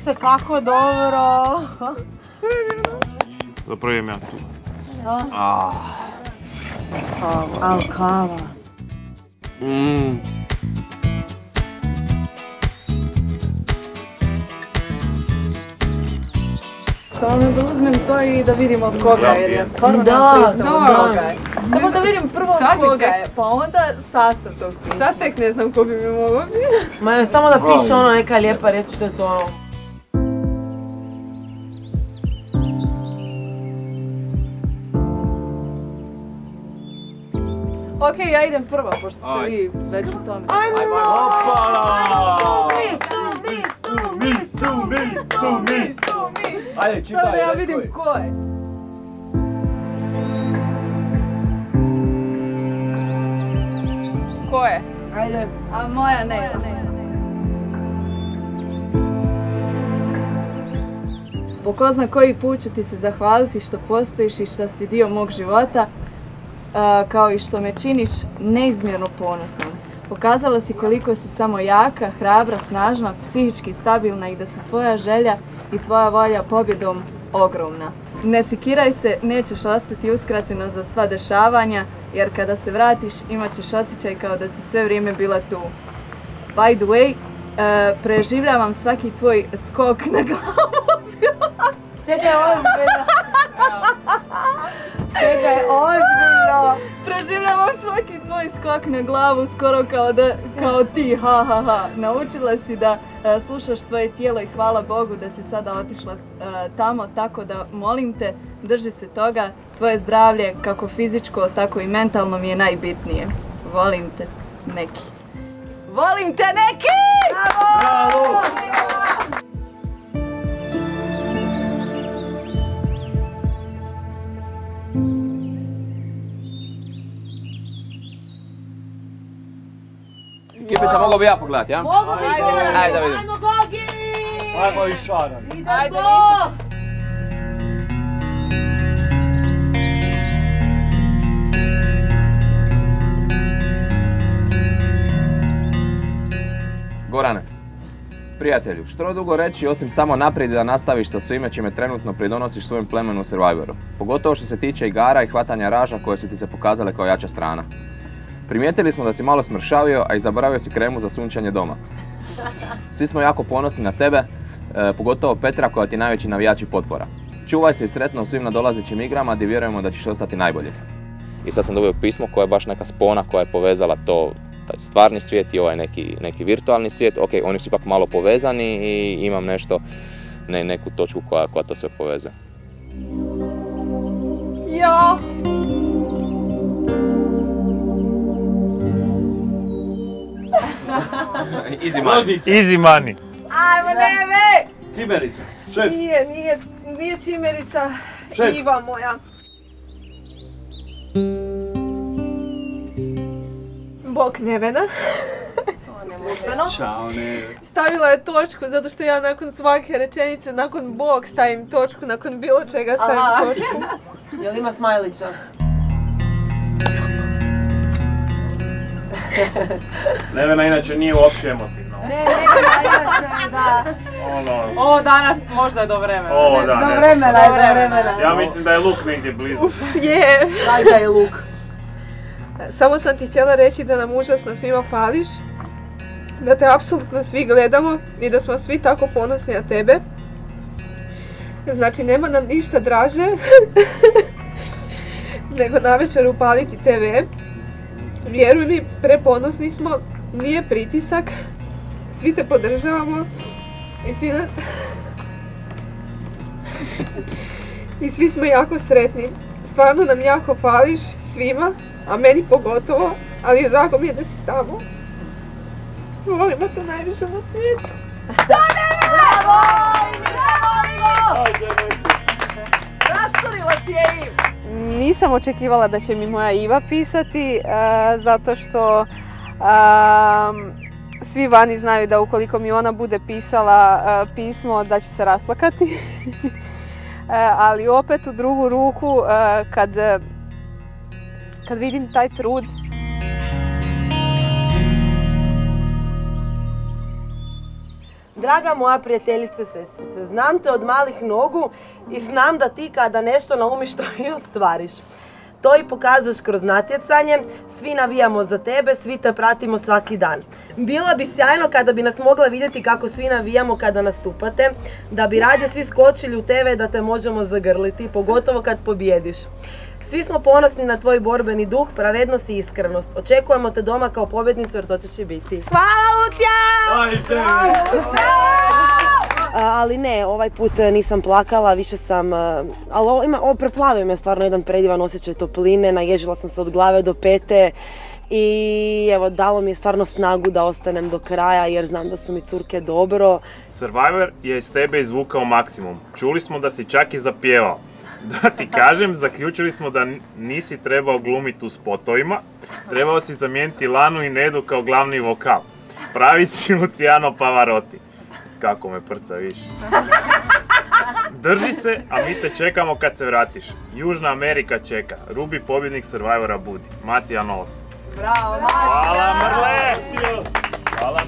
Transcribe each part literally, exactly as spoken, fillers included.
se, kako dobro! Zapravo imam ja tu. Al kava. Samo da uzmem to i da vidimo od koga je, jer ja stvarno Da, nemam pristavu od da. koga je. Samo da vidim prvo Sad od bi koga tek- je, pa onda sastav tog pisma. Sad tek ne znam ko bi mi mogao biti. Ma samo da piše ono neka lijepa riječ, što je to ono. Okej, ja idem prva, pošto ste vi već u tome. Ajmo! Opala! Mi, su, mi, Mi su, mi su, mi su! Ajde, čitaj, Sada ja reci vidim koji. ko je. Ko je? Ajde. A moja ne. Po ko zna koji put ću ti se zahvaliti što postojiš i što si dio mog života, a, kao i što me činiš neizmjerno ponosnom. Pokazala si koliko si samo jaka, hrabra, snažna, psihički stabilna i da su tvoja želja i tvoja volja pobjedom ogromna. Ne sikiraj se, nećeš ostati uskraćena za sva dešavanja, jer kada se vratiš imat ćeš osjećaj kao da si sve vrijeme bila tu. By the way, uh, preživljavam svaki tvoj skok na glavu. Čekaj, ozbiljno. Čekaj, ozbiljno. Preživljavam svaki tvoj skok na glavu, skoro kao, da, kao ti, ha ha ha. Naučila si da uh, slušaš svoje tijelo i hvala Bogu da si sada otišla uh, tamo, tako da molim te, drži se toga. Tvoje zdravlje, kako fizičko, tako i mentalno mi je najbitnije. Volim te, Neki. Volim te, Neki! Bravo! Kipica, mogao bi ja pogledati, ja? Mogu bi Goran! Ajde da vidim. Ajmo Gogi! Ajmo i Šaran. Idemo! Gorane, prijatelju, što dugo reći osim samo naprijed da nastaviš sa svime čime trenutno pridonosiš svojem plemenu u Survivoru. Pogotovo što se tiče igara i hvatanja raža koje su ti se pokazale kao jača strana. Primijetili smo da si malo smršavio, a i zaboravio si kremu za sunčanje doma. Svi smo jako ponosni na tebe, e, pogotovo Petra koja ti je najveći navijač i potpora. Čuvaj se i sretno u svim nadolazećim igrama gdje vjerujemo da ćeš ostati najbolji. I sad sam dobio pismo koje je baš neka spona koja je povezala to, taj stvarni svijet i ovaj neki, neki virtualni svijet. Ok, oni su ipak malo povezani i imam nešto, ne, neku točku koja, koja to sve povezuje. Ja! Easy money. Easy money. Ajmo, neme! Cimerica, šef. Nije, nije, nije cimerica, Šef. Iva moja. Bok Nevena. Ćao, ne. Stavila je točku zato što ja nakon svake rečenice, nakon Bog stavim točku, nakon bilo čega stavim Aha. točku. Jel ima smajlića? Nevena inače nije uopće emotivna. Ne, ne, inače, da. Ono, Ovo danas možda je do vremena. O, ne, da, do ne, vremena, do je do vremena. ja mislim da je Luk negdje blizu. Je. Daj da je luk. Samo sam ti htjela reći da nam užasno svima fališ, da te apsolutno svi gledamo i da smo svi tako ponosni na tebe. Znači, nema nam ništa draže nego navečer upaliti te ve. Vjeruj mi, preponosni smo, nije pritisak, svi te podržavamo i svi, na... i svi smo jako sretni. Stvarno nam jako fališ svima, a meni pogotovo, ali drago mi je da si tamo. Volimo te najviše na svijetu. Bravo! Bravo! Rasturila si je im! Nisam očekivala da će mi moja Iva pisati, uh, zato što um, svi vani znaju da ukoliko mi ona bude pisala uh, pismo da ću se rasplakati. uh, ali opet u drugu ruku uh, kad, kad vidim taj trud. Dragi Draga moja prijateljice, sestrice, znam te od malih nogu i znam da ti kada nešto naumiš to i ostvariš. To i pokazuješ kroz natjecanje, svi navijamo za tebe, svi te pratimo svaki dan. Bilo bi sjajno kada bi nas mogla vidjeti kako svi navijamo kada nastupate, da bi radije svi skočili u te ve da te možemo zagrliti, pogotovo kad pobjediš. Svi smo ponosni na tvoj borbeni duh, pravednost i iskrenost. Očekujemo te doma kao pobjednicu jer to će biti. Hvala, Lucija! Ali ne, ovaj put nisam plakala, više sam, ali ovo, ima, ovo preplavio me stvarno jedan predivan osjećaj topline, naježila sam se od glave do pete i evo dalo mi je stvarno snagu da ostanem do kraja jer znam da su mi curke dobro. Survivor je iz tebe izvukao maksimum, čuli smo da si čak i zapjevao. Da ti kažem, zaključili smo da nisi trebao glumiti u spotovima, trebao si zamijeniti Lanu i Nedu kao glavni vokal. Pravi si Luciano Pavarotti. Kako me prca više. Drži se, a mi te čekamo kad se vratiš. Južna Amerika čeka. Rubi pobjednik Survivora budi. Matija Novos. Bravo, Matija! Hvala, Mrle! Hvala.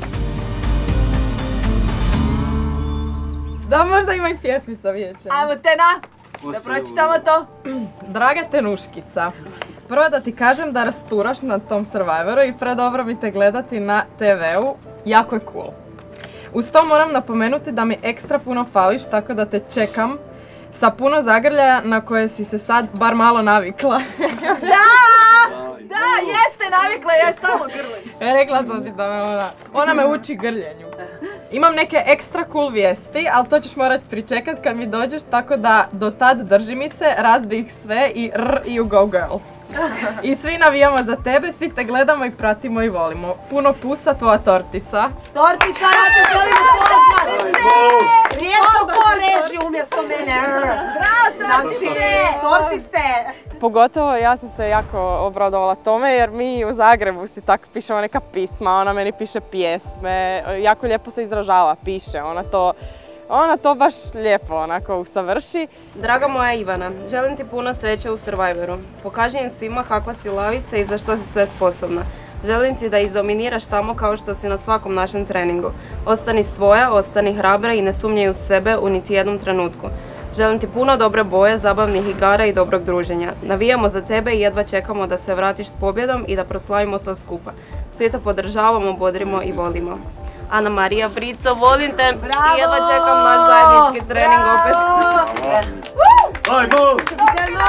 Da, možda ima i pjesmica vijeća. Ajmo Tena, da pročitamo to. Draga Tenuškica, prvo da ti kažem da rasturaš na tom Survivoru i predobro mi te gledati na te veu, jako je cool. Uz to moram napomenuti da mi ekstra puno fališ, tako da te čekam sa puno zagrljaja na koje si se sad bar malo navikla. Da! Da, jeste navikla, ja samo grlim. Rekla sam ti da me ona, ona me uči grljenju. Imam neke ekstra cool vijesti, ali to ćeš morat pričekat kad mi dođeš, tako da do tad drži mi se, razbi ih sve i rr i you go girl. I svi navijamo za tebe, svi te gledamo i pratimo i volimo. Puno pusa, tvoja tortica. Tortica, ja te želim upoznat! Rijetko ko reži umjesto mene. Znači, tortice! Pogotovo ja sam se jako obradovala tome jer mi u Zagrebu si tako pišemo neka pisma, ona meni piše pjesme, jako lijepo se izražava, piše, ona to, ona to baš lijepo onako usavrši. Draga moja Ivana, želim ti puno sreće u Survivoru. Pokaži im svima kakva si lavica i za što si sve sposobna. Želim ti da izdominiraš tamo kao što si na svakom našem treningu. Ostani svoja, ostani hrabra i ne sumnjaj u sebe u niti jednom trenutku. Želim ti puno dobre boje, zabavnih igara i dobrog druženja. Navijamo za tebe i jedva čekamo da se vratiš s pobjedom i da proslavimo to skupa. Svi te podržavamo, bodrimo i volimo. Ana Marija Brico, volim te i jedva čekam naš zajednički trening opet. Ajmo! Idemo!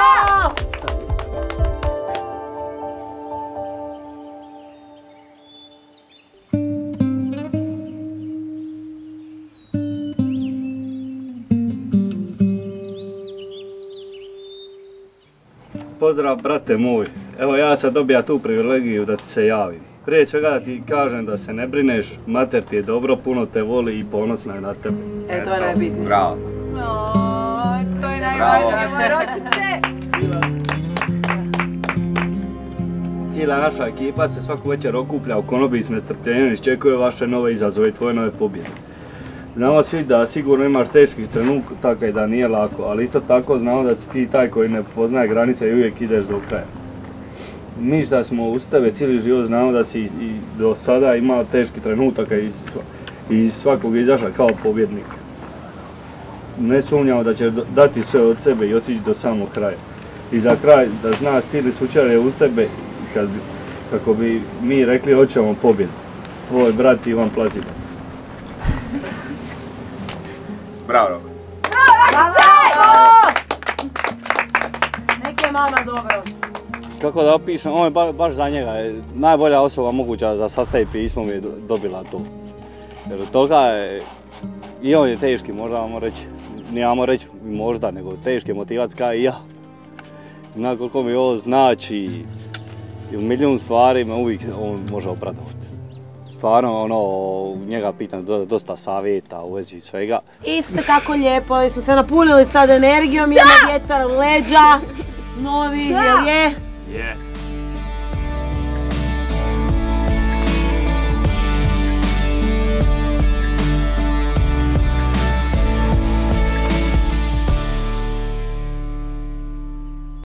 Pozdrav brate moj, evo ja sad dobija tu privilegiju da ti se javim. Prije svega da ti kažem da se ne brineš, mater ti je dobro, puno te voli i ponosna je na tebe. E, to je najbitnije. Bravo. To je najvažnije, moje ročice. Cijela naša ekipa se svaku večer okuplja u konobi s nestrpljenjem i iščekuje vaše nove izazove i tvoje nove pobjede. Znamo svi da sigurno imaš teških trenutaka i da nije lako, ali isto tako znamo da si ti taj koji ne poznaje granice i uvijek ideš do kraja. Mi šta smo uz tebe cijeli život znamo da si i do sada imao teških trenutaka i iz svakog izašla kao pobjednik. Ne sumnjamo da ćeš dati sve od sebe i otići do samog kraja. I za kraj da znaš cijeli sučar je uz tebe kad bi, kako bi mi rekli hoćemo pobjedu. Tvoj brat Ivan Plazida. Bravo. Bravo! Nek je mama dobro. Kako da opišem, on je ba, baš za njega, najbolja osoba moguća za sastaviti pismo mi je dobila to. Jer od toga je, i on je teški, možemo reći, nijamo reći možda, nego teški motivac kao i ja. Zna koliko mi ovo znači i u milijun stvari me uvijek on može obradovati. Stvarno, ono, njega pitam dosta savjeta u vezi svega. Isuse, kako lijepo, smo se napunili sad energijom, imamo vjetar leđa, novi, jel je? Je.